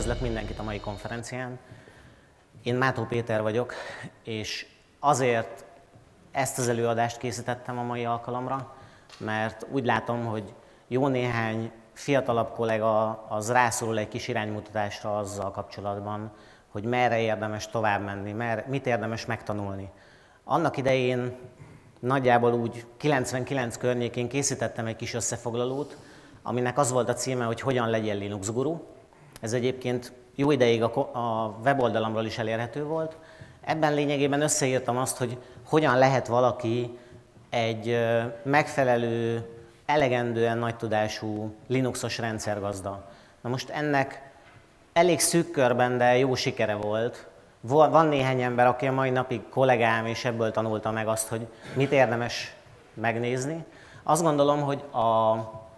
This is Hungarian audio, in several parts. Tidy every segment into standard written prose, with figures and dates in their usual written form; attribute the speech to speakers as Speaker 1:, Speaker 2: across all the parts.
Speaker 1: Üdvözlök mindenkit a mai konferencián. Én Mátó Péter vagyok, és azért ezt az előadást készítettem a mai alkalomra, mert úgy látom, hogy jó néhány fiatalabb kollega az rászorul egy kis iránymutatásra azzal kapcsolatban, hogy merre érdemes tovább menni, mit érdemes megtanulni. Annak idején nagyjából úgy 99 környékén készítettem egy kis összefoglalót, aminek az volt a címe, hogy hogyan legyen Linux guru. Ez egyébként jó ideig a weboldalamról is elérhető volt. Ebben lényegében összeírtam azt, hogy hogyan lehet valaki egy megfelelő, elegendően nagy tudású Linuxos rendszergazda. Na most ennek elég szűk körben, de jó sikere volt. Van néhány ember, aki a mai napig kollégám, és ebből tanulta meg azt, hogy mit érdemes megnézni. Azt gondolom, hogy a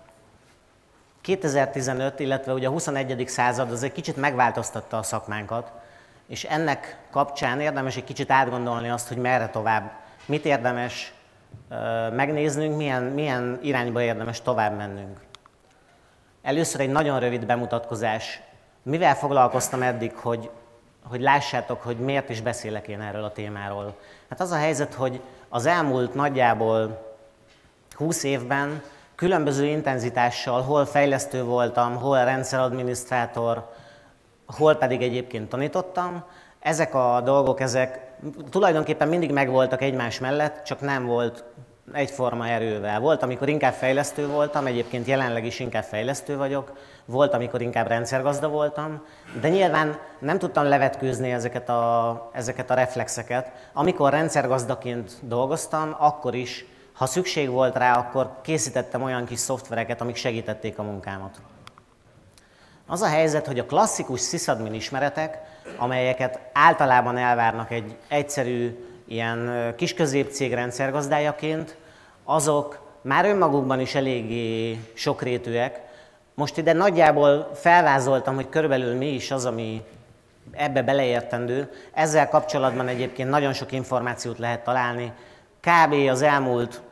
Speaker 1: 2015, illetve ugye a 21. század az egy kicsit megváltoztatta a szakmánkat, és ennek kapcsán érdemes egy kicsit átgondolni azt, hogy merre tovább, mit érdemes megnéznünk, milyen irányba érdemes tovább mennünk. Először egy nagyon rövid bemutatkozás. Mivel foglalkoztam eddig, hogy lássátok, hogy miért is beszélek én erről a témáról. Hát az a helyzet, hogy az elmúlt nagyjából 20 évben különböző intenzitással hol fejlesztő voltam, hol rendszeradminisztrátor, hol pedig egyébként tanítottam. Ezek a dolgok, tulajdonképpen mindig megvoltak egymás mellett, csak nem volt egyforma erővel. Volt, amikor inkább fejlesztő voltam, egyébként jelenleg is inkább fejlesztő vagyok, volt, amikor inkább rendszergazda voltam, de nyilván nem tudtam levetkőzni ezeket a reflexeket. Amikor rendszergazdaként dolgoztam, akkor is, ha szükség volt rá, akkor készítettem olyan kis szoftvereket, amik segítették a munkámat. Az a helyzet, hogy a klasszikus sysadmin ismeretek, amelyeket általában elvárnak egy egyszerű ilyen kis-középcég rendszergazdájaként, azok már önmagukban is eléggé sokrétűek. Most ide nagyjából felvázoltam, hogy körülbelül mi is az, ami ebbe beleértendő. Ezzel kapcsolatban egyébként nagyon sok információt lehet találni. Kb. Az elmúlt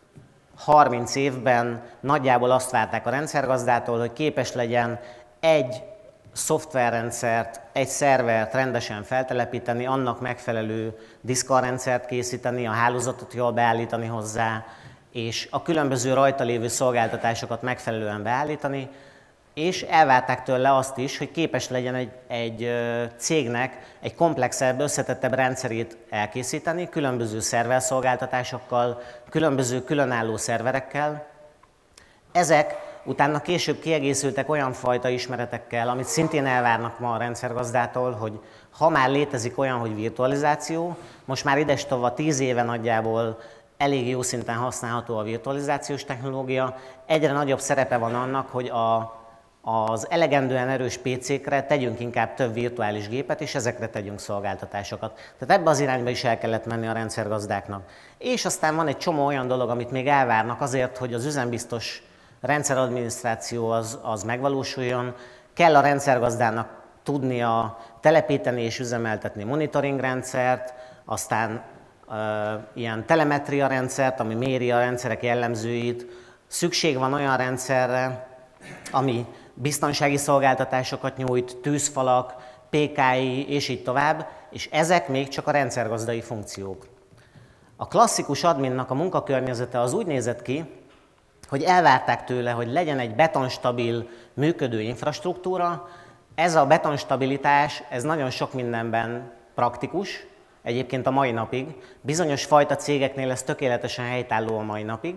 Speaker 1: 30 évben nagyjából azt várták a rendszergazdától, hogy képes legyen egy szoftverrendszert, egy szervert rendesen feltelepíteni, annak megfelelő diszkarrendszert készíteni, a hálózatot jól beállítani hozzá, és a különböző rajta lévő szolgáltatásokat megfelelően beállítani, és elvárták tőle azt is, hogy képes legyen egy cégnek egy komplexebb, összetettebb rendszerét elkészíteni, különböző szerverszolgáltatásokkal, különböző különálló szerverekkel. Ezek utána később kiegészültek olyan fajta ismeretekkel, amit szintén elvárnak ma a rendszergazdától, hogy ha már létezik olyan, hogy virtualizáció, most már idestova 10 éve nagyjából elég jó szinten használható a virtualizációs technológia, egyre nagyobb szerepe van annak, hogy az elegendően erős PC-kre tegyünk inkább több virtuális gépet, és ezekre tegyünk szolgáltatásokat. Tehát ebbe az irányba is el kellett menni a rendszergazdáknak. És aztán van egy csomó olyan dolog, amit még elvárnak azért, hogy az üzembiztos rendszeradminisztráció az megvalósuljon. Kell a rendszergazdának tudnia telepíteni és üzemeltetni monitoring rendszert, aztán ilyen telemetria rendszert, ami méri a rendszerek jellemzőit. Szükség van olyan rendszerre, ami biztonsági szolgáltatásokat nyújt, tűzfalak, PKI és így tovább, és ezek még csak a rendszergazdai funkciók. A klasszikus adminnak a munkakörnyezete az úgy nézett ki, hogy elvárták tőle, hogy legyen egy betonstabil, működő infrastruktúra. Ez a betonstabilitás, ez nagyon sok mindenben praktikus, egyébként a mai napig. Bizonyos fajta cégeknél ez tökéletesen helytálló a mai napig,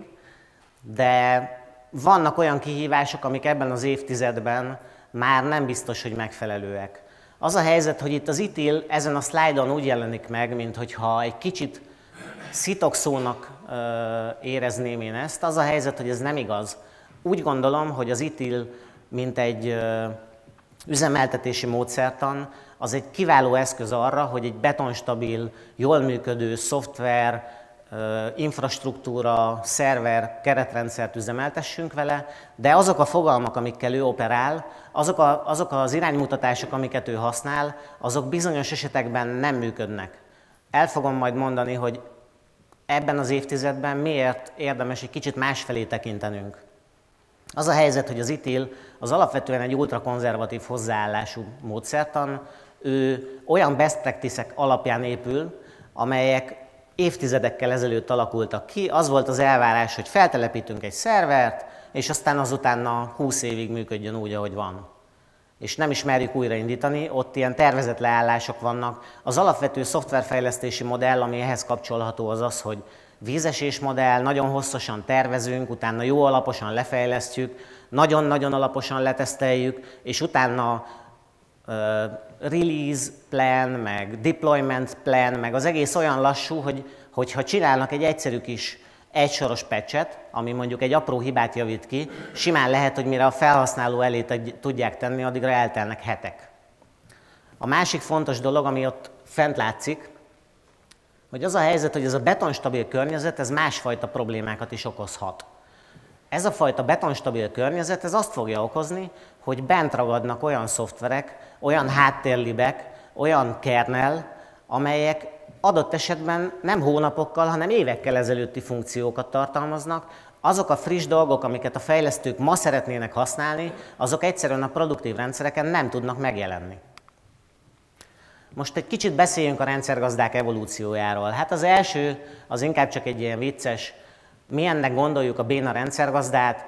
Speaker 1: de vannak olyan kihívások, amik ebben az évtizedben már nem biztos, hogy megfelelőek. Az a helyzet, hogy itt az ITIL ezen a szlájdon úgy jelenik meg, mintha egy kicsit szitokszónak érezném én ezt. Az a helyzet, hogy ez nem igaz. Úgy gondolom, hogy az ITIL, mint egy üzemeltetési módszertan, az egy kiváló eszköz arra, hogy egy betonstabil, jól működő szoftver, infrastruktúra, szerver, keretrendszert üzemeltessünk vele, de azok a fogalmak, amikkel ő operál, azok az iránymutatások, amiket ő használ, azok bizonyos esetekben nem működnek. El fogom majd mondani, hogy ebben az évtizedben miért érdemes egy kicsit másfelé tekintenünk. Az a helyzet, hogy az ITIL az alapvetően egy ultrakonzervatív hozzáállású módszertan, ő olyan best practice-ek alapján épül, amelyek évtizedekkel ezelőtt alakultak ki. Az volt az elvárás, hogy feltelepítünk egy szervert, és aztán azutána 20 évig működjön úgy, ahogy van. És nem is merjük újraindítani, ott ilyen tervezett leállások vannak. Az alapvető szoftverfejlesztési modell, ami ehhez kapcsolható, az az, hogy vízesés modell, nagyon hosszasan tervezünk, utána jó alaposan lefejlesztjük, nagyon-nagyon alaposan leteszteljük, és utána release plan, meg deployment plan, meg az egész olyan lassú, hogy ha csinálnak egy egyszerű kis egysoros patchet, ami mondjuk egy apró hibát javít ki, simán lehet, hogy mire a felhasználó elé tudják tenni, addigra eltelnek hetek. A másik fontos dolog, ami ott fent látszik, hogy az a helyzet, hogy ez a betonstabil környezet, ez másfajta problémákat is okozhat. Ez a fajta betonstabil környezet, ez azt fogja okozni, hogy bent ragadnak olyan szoftverek, olyan háttérlibek, olyan kernel, amelyek adott esetben nem hónapokkal, hanem évekkel ezelőtti funkciókat tartalmaznak. Azok a friss dolgok, amiket a fejlesztők ma szeretnének használni, azok egyszerűen a produktív rendszereken nem tudnak megjelenni. Most egy kicsit beszéljünk a rendszergazdák evolúciójáról. Hát az első, az inkább csak egy ilyen vicces, milyennek gondoljuk a béna rendszergazdát.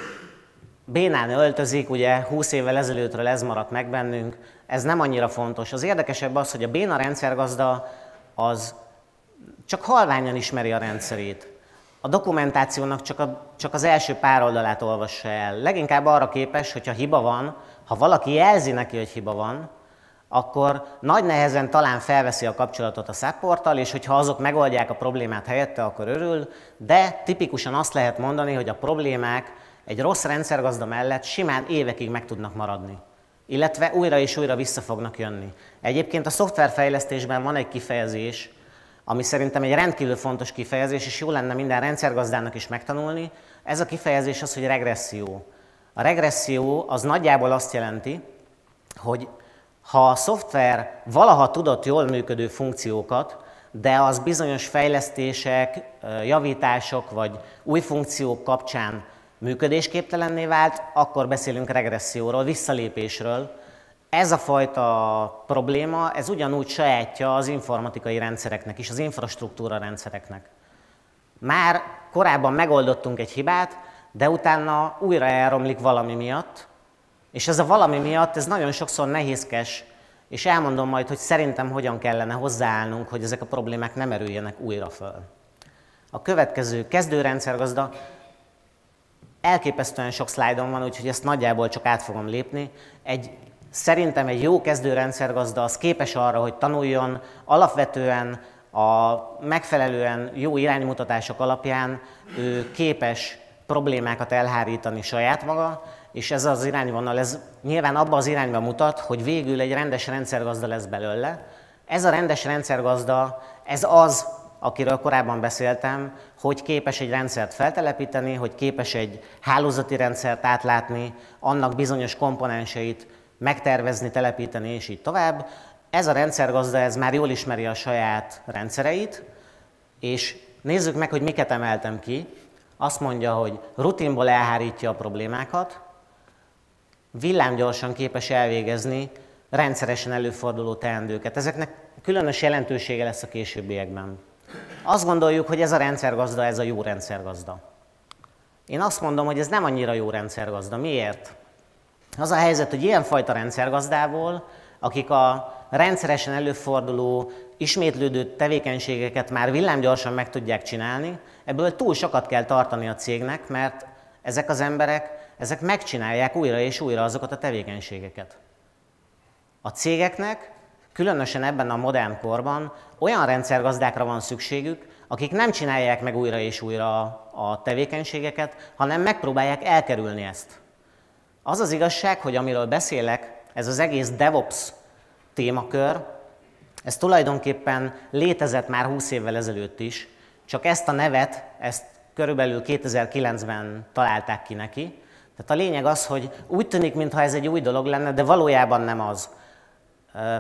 Speaker 1: Bénán öltözik, ugye 20 évvel ezelőttről ez maradt meg bennünk, ez nem annyira fontos. Az érdekesebb az, hogy a béna rendszergazda az csak halványan ismeri a rendszerét. A dokumentációnak csak az első pár oldalát olvassa el. Leginkább arra képes, hogyha hiba van, ha valaki jelzi neki, hogy hiba van, akkor nagy nehezen talán felveszi a kapcsolatot a supporttal, és hogyha azok megoldják a problémát helyette, akkor örül, de tipikusan azt lehet mondani, hogy a problémák egy rossz rendszergazda mellett simán évekig meg tudnak maradni, illetve újra és újra vissza fognak jönni. Egyébként a szoftverfejlesztésben van egy kifejezés, ami szerintem egy rendkívül fontos kifejezés, és jó lenne minden rendszergazdának is megtanulni. Ez a kifejezés az, hogy regresszió. A regresszió az nagyjából azt jelenti, hogy ha a szoftver valaha tudott jól működő funkciókat, de az bizonyos fejlesztések, javítások vagy új funkciók kapcsán működésképtelenné vált, akkor beszélünk regresszióról, visszalépésről. Ez a fajta probléma, ez ugyanúgy sajátja az informatikai rendszereknek is, az infrastruktúra rendszereknek. Már korábban megoldottunk egy hibát, de utána újra elromlik valami miatt, és ez a valami miatt, ez nagyon sokszor nehézkes, és elmondom majd, hogy szerintem hogyan kellene hozzáállnunk, hogy ezek a problémák nem erüljenek újra föl. A következő kezdőrendszergazda, elképesztően sok szlájdom van, úgyhogy ezt nagyjából csak át fogom lépni. Szerintem egy jó kezdőrendszergazda az képes arra, hogy tanuljon, alapvetően a megfelelően jó iránymutatások alapján ő képes problémákat elhárítani saját maga, és ez az irányvonal, ez nyilván abba az irányba mutat, hogy végül egy rendes rendszergazda lesz belőle. Ez a rendes rendszergazda, ez az, akiről korábban beszéltem, hogy képes egy rendszert feltelepíteni, hogy képes egy hálózati rendszert átlátni, annak bizonyos komponenseit megtervezni, telepíteni, és így tovább. Ez a rendszergazda, ez már jól ismeri a saját rendszereit, és nézzük meg, hogy miket emeltem ki. Azt mondja, hogy rutinból elhárítja a problémákat, villámgyorsan képes elvégezni rendszeresen előforduló teendőket. Ezeknek különös jelentősége lesz a későbbiekben. Azt gondoljuk, hogy ez a rendszergazda, ez a jó rendszergazda. Én azt mondom, hogy ez nem annyira jó rendszergazda. Miért? Az a helyzet, hogy ilyenfajta rendszergazdából, akik a rendszeresen előforduló, ismétlődő tevékenységeket már villámgyorsan meg tudják csinálni, ebből túl sokat kell tartani a cégnek, mert ezek az emberek, ezek megcsinálják újra és újra azokat a tevékenységeket. A cégeknek, különösen ebben a modern korban olyan rendszergazdákra van szükségük, akik nem csinálják meg újra és újra a tevékenységeket, hanem megpróbálják elkerülni ezt. Az az igazság, hogy amiről beszélek, ez az egész DevOps témakör, ez tulajdonképpen létezett már 20 évvel ezelőtt is, csak ezt a nevet, ezt körülbelül 2009-ben találták ki neki. Tehát a lényeg az, hogy úgy tűnik, mintha ez egy új dolog lenne, de valójában nem az.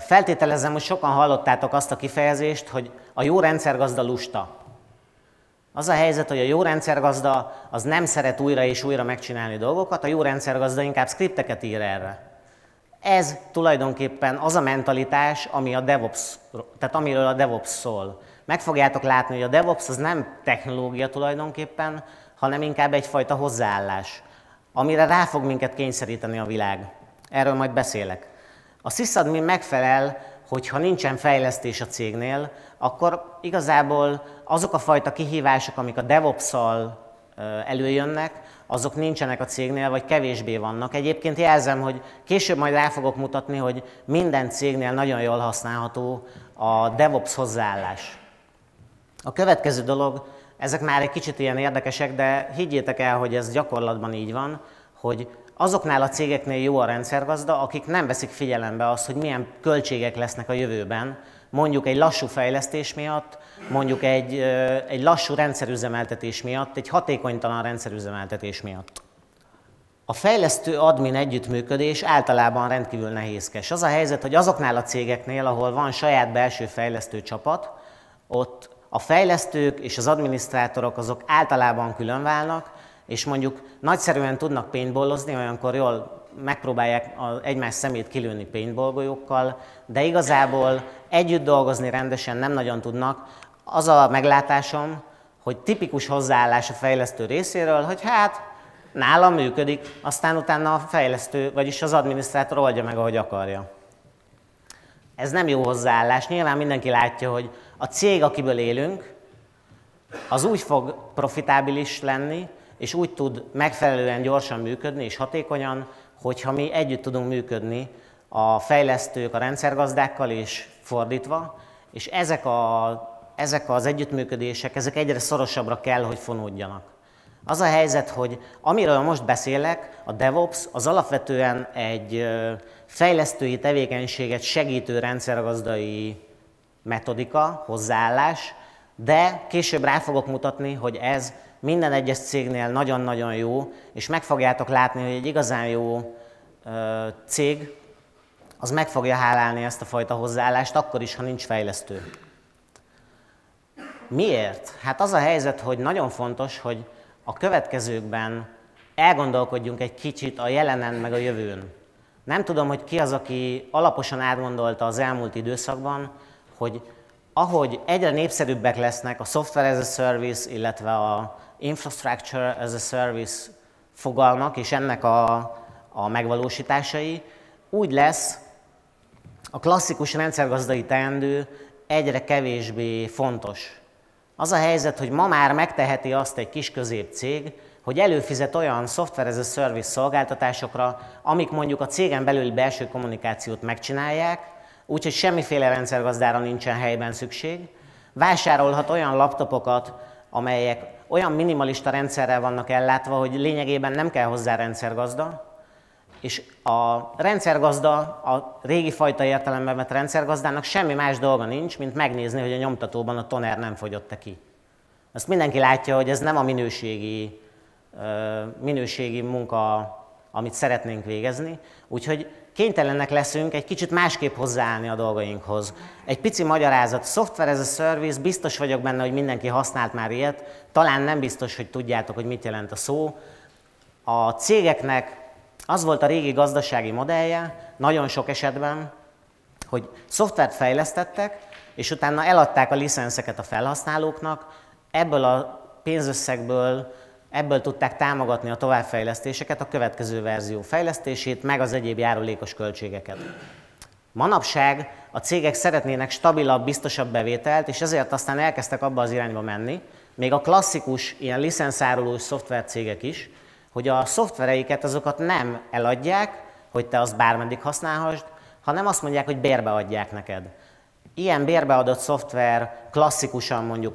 Speaker 1: Feltételezem, hogy sokan hallottátok azt a kifejezést, hogy a jó rendszergazda lusta. Az a helyzet, hogy a jó rendszergazda az nem szeret újra és újra megcsinálni dolgokat, a jó rendszergazda inkább skripteket ír erre. Ez tulajdonképpen az a mentalitás, ami a DevOps, tehát amiről a DevOps szól. Meg fogjátok látni, hogy a DevOps az nem technológia tulajdonképpen, hanem inkább egyfajta hozzáállás, amire rá fog minket kényszeríteni a világ. Erről majd beszélek. A sysadmin megfelel, hogyha nincsen fejlesztés a cégnél, akkor igazából azok a fajta kihívások, amik a DevOps-szal előjönnek, azok nincsenek a cégnél, vagy kevésbé vannak. Egyébként jelzem, hogy később majd rá fogok mutatni, hogy minden cégnél nagyon jól használható a DevOps hozzáállás. A következő dolog, ezek már egy kicsit ilyen érdekesek, de higgyétek el, hogy ez gyakorlatban így van, hogy azoknál a cégeknél jó a rendszergazda, akik nem veszik figyelembe azt, hogy milyen költségek lesznek a jövőben, mondjuk egy lassú fejlesztés miatt, mondjuk egy lassú rendszerüzemeltetés miatt, egy hatékonytalan rendszerüzemeltetés miatt. A fejlesztő admin együttműködés általában rendkívül nehézkes. Az a helyzet, hogy azoknál a cégeknél, ahol van saját belső fejlesztő csapat, ott a fejlesztők és az adminisztrátorok azok általában különválnak, és mondjuk nagyszerűen tudnak paintballozni, olyankor jól megpróbálják egymás szemét kilőni paintball golyókkal, de igazából együtt dolgozni rendesen nem nagyon tudnak. Az a meglátásom, hogy tipikus hozzáállás a fejlesztő részéről, hogy hát nálam működik, aztán utána a fejlesztő, vagyis az adminisztrátor oldja meg, ahogy akarja. Ez nem jó hozzáállás. Nyilván mindenki látja, hogy a cég, akiből élünk, az úgy fog profitábilis lenni, és úgy tud megfelelően gyorsan működni és hatékonyan, hogyha mi együtt tudunk működni a fejlesztők a rendszergazdákkal és fordítva, és ezek az együttműködések, ezek egyre szorosabbra kell, hogy fonódjanak. Az a helyzet, hogy amiről most beszélek, a DevOps az alapvetően egy fejlesztői tevékenységet segítő rendszergazdai metodika, hozzáállás, de később rá fogok mutatni, hogy ez minden egyes cégnél nagyon-nagyon jó, és meg fogjátok látni, hogy egy igazán jó cég az meg fogja hálálni ezt a fajta hozzáállást, akkor is, ha nincs fejlesztő. Miért? Hát az a helyzet, hogy nagyon fontos, hogy a következőkben elgondolkodjunk egy kicsit a jelenen meg a jövőn. Nem tudom, hogy ki az, aki alaposan átgondolta az elmúlt időszakban, hogy ahogy egyre népszerűbbek lesznek a Software as a Service, illetve a Infrastructure as a Service fogalmak és ennek a megvalósításai, úgy lesz a klasszikus rendszergazdai teendő egyre kevésbé fontos. Az a helyzet, hogy ma már megteheti azt egy kis középcég, hogy előfizet olyan Software as a Service szolgáltatásokra, amik mondjuk a cégen belüli belső kommunikációt megcsinálják, úgyhogy semmiféle rendszergazdára nincsen helyben szükség. Vásárolhat olyan laptopokat, amelyek olyan minimalista rendszerrel vannak ellátva, hogy lényegében nem kell hozzá rendszergazda, és a rendszergazda, a régi fajta értelemben vett rendszergazdának semmi más dolga nincs, mint megnézni, hogy a nyomtatóban a toner nem fogyott-e ki. Azt mindenki látja, hogy ez nem a minőségi munka, amit szeretnénk végezni, úgyhogy kénytelenek leszünk egy kicsit másképp hozzáállni a dolgainkhoz. Egy pici magyarázat, Software as a Service, biztos vagyok benne, hogy mindenki használt már ilyet, talán nem biztos, hogy tudjátok, hogy mit jelent a szó. A cégeknek az volt a régi gazdasági modellje, nagyon sok esetben, hogy szoftvert fejlesztettek, és utána eladták a licenszeket a felhasználóknak, ebből a pénzösszegből ebből tudták támogatni a továbbfejlesztéseket, a következő verzió fejlesztését, meg az egyéb járulékos költségeket. Manapság a cégek szeretnének stabilabb, biztosabb bevételt, és ezért aztán elkezdtek abba az irányba menni, még a klasszikus, ilyen licenszárulós szoftvercégek is, hogy a szoftvereiket azokat nem eladják, hogy te azt bármeddig használhassd, hanem azt mondják, hogy bérbe adják neked. Ilyen bérbeadott szoftver klasszikusan mondjuk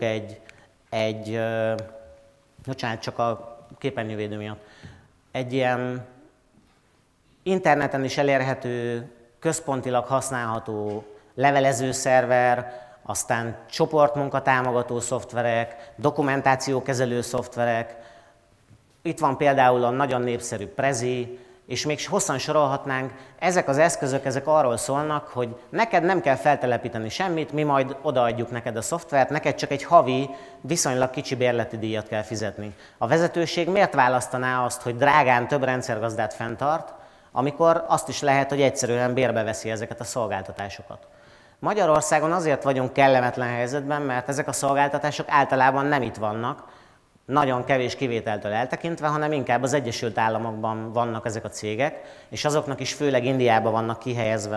Speaker 1: bocsánat, csak a képernyővédő miatt, egy ilyen interneten is elérhető, központilag használható levelező szerver, aztán csoportmunkatámogató szoftverek, dokumentációkezelő szoftverek. Itt van például a nagyon népszerű Prezi, és még hosszan sorolhatnánk, ezek az eszközök ezek arról szólnak, hogy neked nem kell feltelepíteni semmit, mi majd odaadjuk neked a szoftvert, neked csak egy havi, viszonylag kicsi bérleti díjat kell fizetni. A vezetőség miért választaná azt, hogy drágán több rendszergazdát fenntart, amikor azt is lehet, hogy egyszerűen bérbe veszi ezeket a szolgáltatásokat. Magyarországon azért vagyunk kellemetlen helyzetben, mert ezek a szolgáltatások általában nem itt vannak, nagyon kevés kivételtől eltekintve, hanem inkább az Egyesült Államokban vannak ezek a cégek, és azoknak is főleg Indiában vannak kihelyezve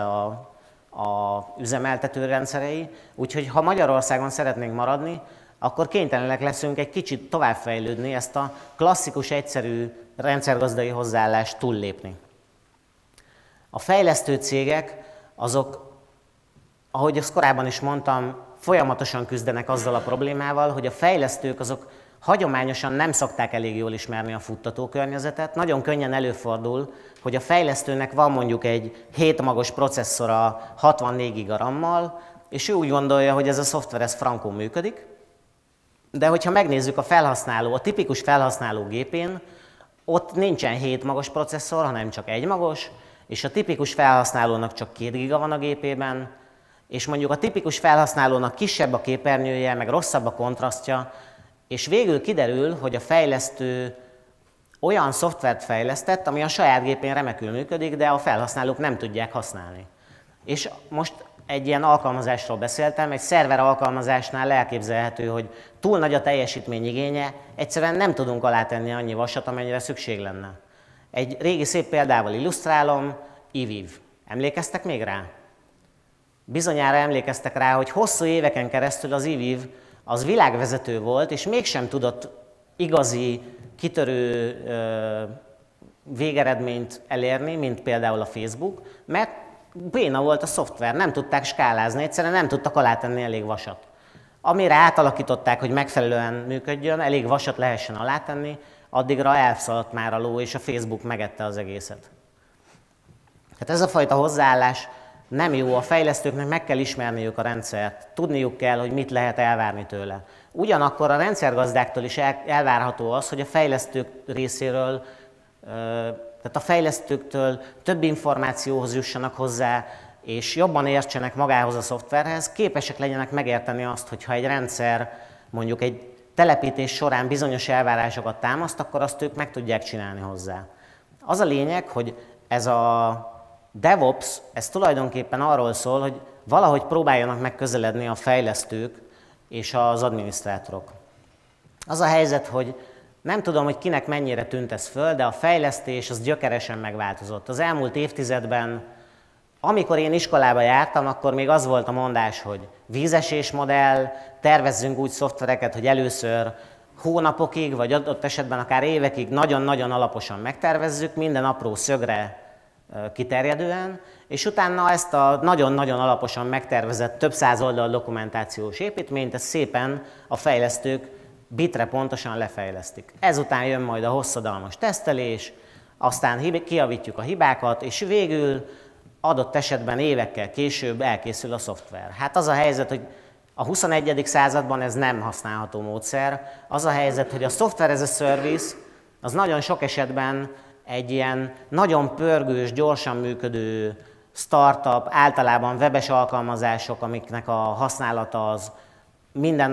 Speaker 1: a üzemeltető rendszerei. Úgyhogy ha Magyarországon szeretnénk maradni, akkor kénytelenek leszünk egy kicsit továbbfejlődni, ezt a klasszikus, egyszerű rendszergazdai hozzáállást túllépni. A fejlesztő cégek, azok, ahogy azt korábban is mondtam, folyamatosan küzdenek azzal a problémával, hogy a fejlesztők azok hagyományosan nem szokták elég jól ismerni a futtatókörnyezetet. Nagyon könnyen előfordul, hogy a fejlesztőnek van mondjuk egy 7 magos processzora 64 GB RAM-mal, és ő úgy gondolja, hogy ez a szoftver ez frankón működik, de hogyha megnézzük a tipikus felhasználó gépén, ott nincsen 7 magos processzor, hanem csak 1 magos, és a tipikus felhasználónak csak 2 giga van a gépében, és mondjuk a tipikus felhasználónak kisebb a képernyője, meg rosszabb a kontrasztja, és végül kiderül, hogy a fejlesztő olyan szoftvert fejlesztett, ami a saját gépén remekül működik, de a felhasználók nem tudják használni. És most egy ilyen alkalmazásról beszéltem, egy szerver alkalmazásnál elképzelhető, hogy túl nagy a teljesítményigénye, egyszerűen nem tudunk alátenni annyi vasat, amennyire szükség lenne. Egy régi szép példával illusztrálom, iViv. Emlékeztek még rá? Bizonyára emlékeztek rá, hogy hosszú éveken keresztül az iViv az világvezető volt, és mégsem tudott igazi, kitörő végeredményt elérni, mint például a Facebook, mert béna volt a szoftver, nem tudták skálázni, egyszerűen nem tudtak alátenni elég vasat. Amire átalakították, hogy megfelelően működjön, elég vasat lehessen alátenni, addigra elszaladt már a ló, és a Facebook megette az egészet. Hát ez a fajta hozzáállás nem jó, a fejlesztőknek meg kell ismerniük a rendszert, tudniuk kell, hogy mit lehet elvárni tőle. Ugyanakkor a rendszergazdáktól is elvárható az, hogy a fejlesztők részéről, tehát a fejlesztőktől több információhoz jussanak hozzá, és jobban értsenek magához a szoftverhez, képesek legyenek megérteni azt, hogy ha egy rendszer mondjuk egy telepítés során bizonyos elvárásokat támaszt, akkor azt ők meg tudják csinálni hozzá. Az a lényeg, hogy ez a DevOps, ez tulajdonképpen arról szól, hogy valahogy próbáljanak megközeledni a fejlesztők és az adminisztrátorok. Az a helyzet, hogy nem tudom, hogy kinek mennyire tűnt ez föl, de a fejlesztés az gyökeresen megváltozott. Az elmúlt évtizedben, amikor én iskolába jártam, akkor még az volt a mondás, hogy vízesés modell, tervezzünk úgy szoftvereket, hogy először hónapokig, vagy adott esetben akár évekig nagyon-nagyon alaposan megtervezzük, minden apró szögre kiterjedően, és utána ezt a nagyon-nagyon alaposan megtervezett több száz oldal dokumentációs építményt, ezt szépen a fejlesztők bitre pontosan lefejlesztik. Ezután jön majd a hosszadalmas tesztelés, aztán kijavítjuk a hibákat, és végül adott esetben évekkel később elkészül a szoftver. Hát az a helyzet, hogy a 21. században ez nem használható módszer. Az a helyzet, hogy a software as a service az nagyon sok esetben egy ilyen nagyon pörgős, gyorsan működő startup, általában webes alkalmazások, amiknek a használata az minden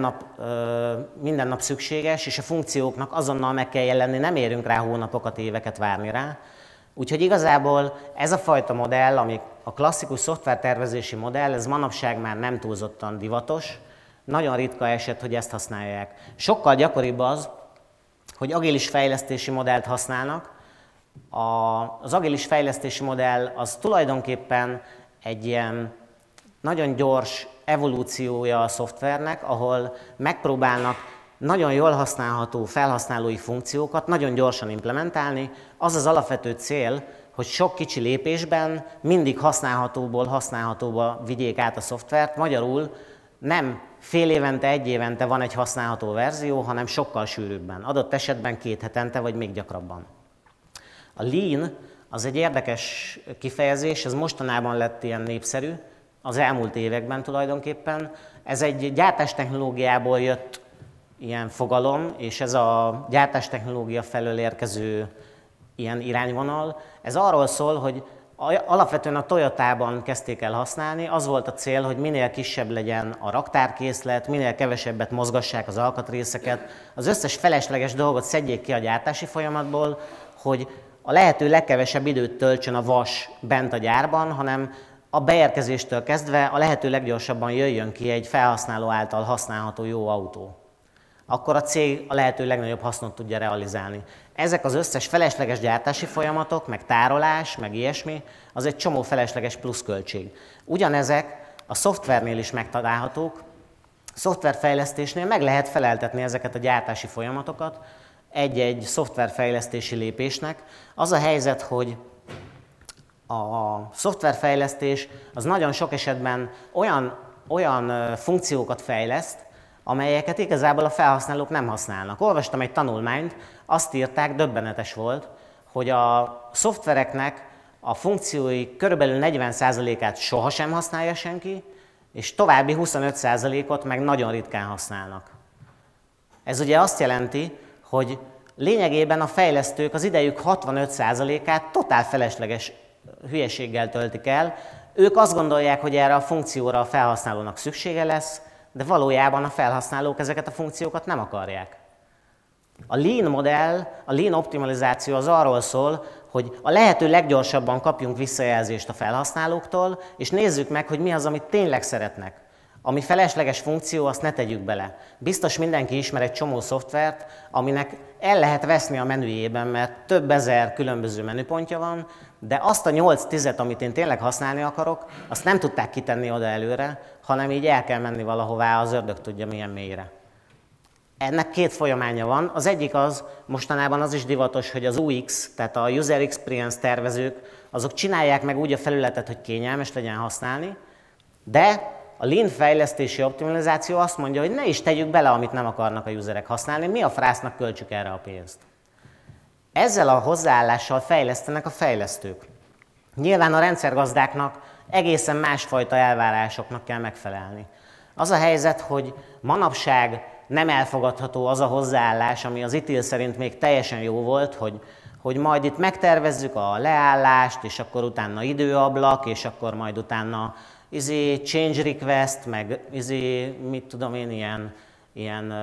Speaker 1: nap szükséges, és a funkcióknak azonnal meg kell jelenni, nem érünk rá hónapokat, éveket várni rá. Úgyhogy igazából ez a fajta modell, ami a klasszikus szoftvertervezési modell, ez manapság már nem túlzottan divatos, nagyon ritka eset, hogy ezt használják. Sokkal gyakoribb az, hogy agilis fejlesztési modellt használnak. Az agilis fejlesztési modell az tulajdonképpen egy ilyen nagyon gyors evolúciója a szoftvernek, ahol megpróbálnak nagyon jól használható felhasználói funkciókat nagyon gyorsan implementálni. Az az alapvető cél, hogy sok kicsi lépésben mindig használhatóból használhatóba vigyék át a szoftvert. Magyarul nem fél évente, egy évente van egy használható verzió, hanem sokkal sűrűbben. Adott esetben 2 hetente, vagy még gyakrabban. A Lean az egy érdekes kifejezés, ez mostanában lett ilyen népszerű, az elmúlt években tulajdonképpen. Ez egy gyártástechnológiából jött ilyen fogalom, és ez a gyártástechnológia felől érkező ilyen irányvonal. Ez arról szól, hogy alapvetően a Toyotában kezdték el használni, az volt a cél, hogy minél kisebb legyen a raktárkészlet, minél kevesebbet mozgassák az alkatrészeket, az összes felesleges dolgot szedjék ki a gyártási folyamatból, hogy a lehető legkevesebb időt töltsön a vas bent a gyárban, hanem a beérkezéstől kezdve a lehető leggyorsabban jöjjön ki egy felhasználó által használható jó autó. Akkor a cég a lehető legnagyobb hasznot tudja realizálni. Ezek az összes felesleges gyártási folyamatok, meg tárolás, meg ilyesmi, az egy csomó felesleges pluszköltség. Ugyanezek a szoftvernél is megtalálhatók. A szoftverfejlesztésnél meg lehet feleltetni ezeket a gyártási folyamatokat egy-egy szoftverfejlesztési lépésnek. Az a helyzet, hogy a szoftverfejlesztés az nagyon sok esetben olyan funkciókat fejleszt, amelyeket igazából a felhasználók nem használnak. Olvastam egy tanulmányt, azt írták, döbbenetes volt, hogy a szoftvereknek a funkciói körülbelül 40%-át sohasem használja senki, és további 25%-ot meg nagyon ritkán használnak. Ez ugye azt jelenti, hogy lényegében a fejlesztők az idejük 65%-át totál felesleges hülyeséggel töltik el. Ők azt gondolják, hogy erre a funkcióra a felhasználónak szüksége lesz, de valójában a felhasználók ezeket a funkciókat nem akarják. A Lean modell, a Lean optimalizáció az arról szól, hogy a lehető leggyorsabban kapjunk visszajelzést a felhasználóktól, és nézzük meg, hogy mi az, amit tényleg szeretnek. Ami felesleges funkció, azt ne tegyük bele. Biztos mindenki ismer egy csomó szoftvert, aminek el lehet veszni a menüjében, mert több ezer különböző menüpontja van, de azt a 8-10-et, amit én tényleg használni akarok, azt nem tudták kitenni oda előre, hanem így el kell menni valahová, az ördög tudja milyen mélyre. Ennek két folyamánya van. Az egyik az, mostanában az is divatos, hogy az UX, tehát a User Experience tervezők, azok csinálják meg úgy a felületet, hogy kényelmes legyen használni, de a Lean fejlesztési optimalizáció azt mondja, hogy ne is tegyük bele, amit nem akarnak a userek használni, mi a frásznak költsük erre a pénzt. Ezzel a hozzáállással fejlesztenek a fejlesztők. Nyilván a rendszergazdáknak egészen másfajta elvárásoknak kell megfelelni. Az a helyzet, hogy manapság nem elfogadható az a hozzáállás, ami az ITIL szerint még teljesen jó volt, hogy majd itt megtervezzük a leállást, és akkor utána időablak, és akkor majd utána change request, meg mit tudom én, ilyen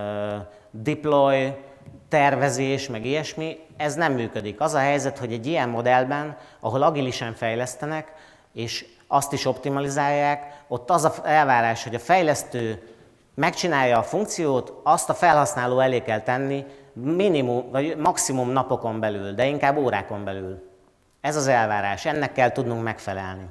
Speaker 1: deploy tervezés, meg ilyesmi, ez nem működik. Az a helyzet, hogy egy ilyen modellben, ahol agilisen fejlesztenek, és azt is optimalizálják, ott az az elvárás, hogy a fejlesztő megcsinálja a funkciót, azt a felhasználó elé kell tenni minimum, vagy maximum napokon belül, de inkább órákon belül. Ez az elvárás, ennek kell tudnunk megfelelni.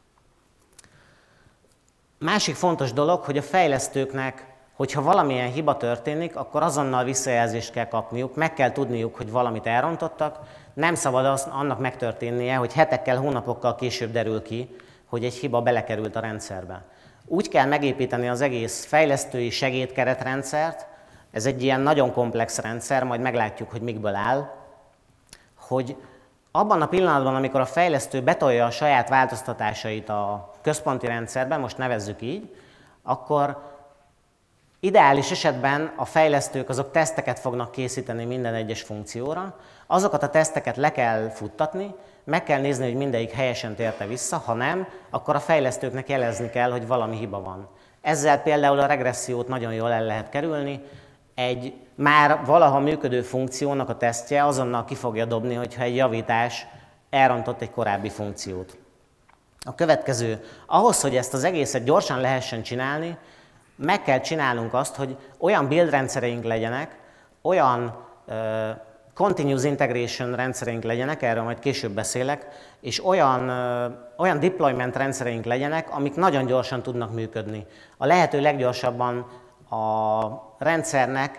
Speaker 1: Másik fontos dolog, hogy a fejlesztőknek, hogyha valamilyen hiba történik, akkor azonnal visszajelzést kell kapniuk, meg kell tudniuk, hogy valamit elrontottak, nem szabad annak megtörténnie, hogy hetekkel, hónapokkal később derül ki, hogy egy hiba belekerült a rendszerbe. Úgy kell megépíteni az egész fejlesztői segédkeretrendszert, ez egy ilyen nagyon komplex rendszer, majd meglátjuk, hogy mikből áll, hogy abban a pillanatban, amikor a fejlesztő betolja a saját változtatásait a központi rendszerben, most nevezzük így, akkor ideális esetben a fejlesztők azok teszteket fognak készíteni minden egyes funkcióra, azokat a teszteket le kell futtatni, meg kell nézni, hogy mindegyik helyesen térte vissza, ha nem, akkor a fejlesztőknek jelezni kell, hogy valami hiba van. Ezzel például a regressziót nagyon jól el lehet kerülni, egy már valaha működő funkciónak a tesztje azonnal ki fogja dobni, hogyha egy javítás elrontott egy korábbi funkciót. A következő, ahhoz, hogy ezt az egészet gyorsan lehessen csinálni, meg kell csinálnunk azt, hogy olyan build rendszereink legyenek, olyan continuous integration rendszereink legyenek, erről majd később beszélek, és olyan deployment rendszereink legyenek, amik nagyon gyorsan tudnak működni. A lehető leggyorsabban a rendszernek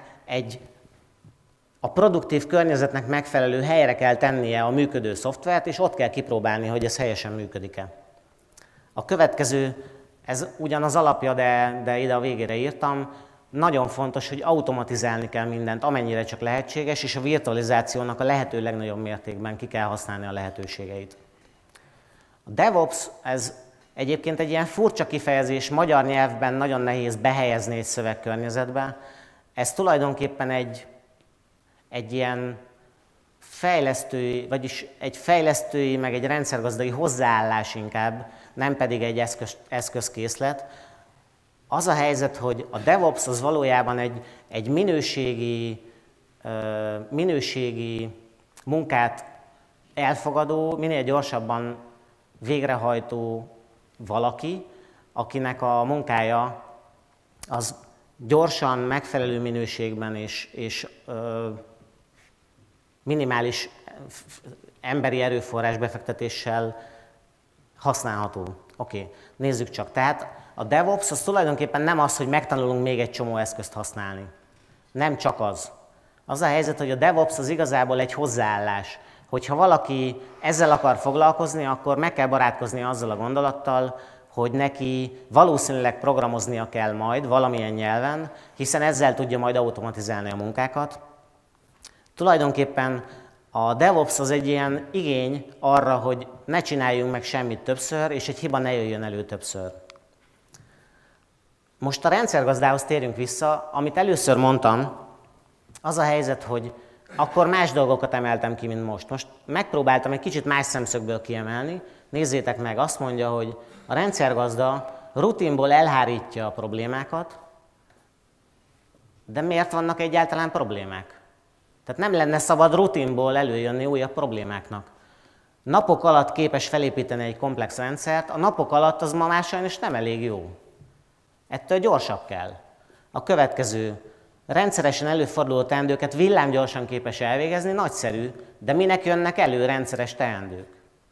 Speaker 1: a produktív környezetnek megfelelő helyre kell tennie a működő szoftvert, és ott kell kipróbálni, hogy ez helyesen működik-e. A következő, ez ugyan az alapja, de ide a végére írtam, nagyon fontos, hogy automatizálni kell mindent, amennyire csak lehetséges, és a virtualizációnak a lehető legnagyobb mértékben ki kell használni a lehetőségeit. A DevOps, ez egyébként egy ilyen furcsa kifejezés, magyar nyelvben nagyon nehéz behelyezni egy szövegkörnyezetbe. Ez tulajdonképpen egy ilyen fejlesztői, vagyis egy fejlesztői, meg egy rendszergazdai hozzáállás inkább, nem pedig egy eszközkészlet. Az a helyzet, hogy a DevOps az valójában egy minőségi munkát elfogadó, minél gyorsabban végrehajtó valaki, akinek a munkája az gyorsan, megfelelő minőségben és minimális emberi erőforrás befektetéssel használható. Oké, nézzük csak. Tehát a DevOps az tulajdonképpen nem az, hogy megtanulunk még egy csomó eszközt használni. Nem csak az. Az a helyzet, hogy a DevOps az igazából egy hozzáállás. Hogyha valaki ezzel akar foglalkozni, akkor meg kell barátkozni azzal a gondolattal, hogy neki valószínűleg programoznia kell majd valamilyen nyelven, hiszen ezzel tudja majd automatizálni a munkákat. Tulajdonképpen a DevOps az egy ilyen igény arra, hogy ne csináljunk meg semmit többször, és egy hiba ne jöjjön elő többször. Most a rendszergazdához térjünk vissza. Amit először mondtam, az a helyzet, hogy akkor más dolgokat emeltem ki, mint most. Most megpróbáltam egy kicsit más szemszögből kiemelni. Nézzétek meg, azt mondja, hogy a rendszergazda rutinból elhárítja a problémákat, de miért vannak egyáltalán problémák? Tehát nem lenne szabad rutinból előjönni újabb problémáknak. Napok alatt képes felépíteni egy komplex rendszert, a napok alatt az ma már sajnos nem elég jó. Ettől gyorsabb kell. A következő, rendszeresen előforduló teendőket villámgyorsan képes elvégezni, nagyszerű, de minek jönnek elő rendszeres teendők?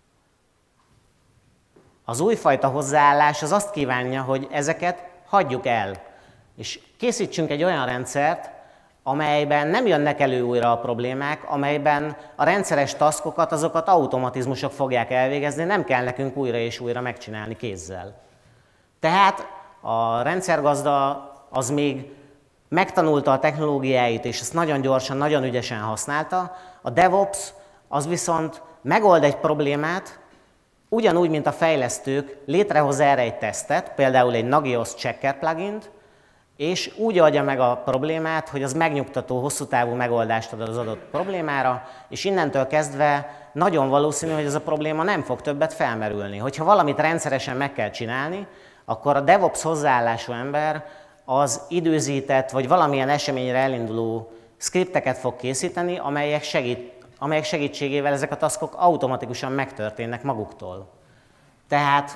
Speaker 1: Az újfajta hozzáállás az azt kívánja, hogy ezeket hagyjuk el, és készítsünk egy olyan rendszert, amelyben nem jönnek elő újra a problémák, amelyben a rendszeres taskokat, azokat automatizmusok fogják elvégezni, nem kell nekünk újra és újra megcsinálni kézzel. Tehát a rendszergazda az még megtanulta a technológiáit, és ezt nagyon gyorsan, nagyon ügyesen használta. A DevOps az viszont megold egy problémát, ugyanúgy, mint a fejlesztők, létrehoz erre egy tesztet, például egy Nagios Checker plugint, és úgy oldja meg a problémát, hogy az megnyugtató, hosszú távú megoldást ad az adott problémára, és innentől kezdve nagyon valószínű, hogy ez a probléma nem fog többet felmerülni. Hogyha valamit rendszeresen meg kell csinálni, akkor a DevOps hozzáállású ember az időzített, vagy valamilyen eseményre elinduló skripteket fog készíteni, amelyek segítségével ezek a taskok automatikusan megtörténnek maguktól. Tehát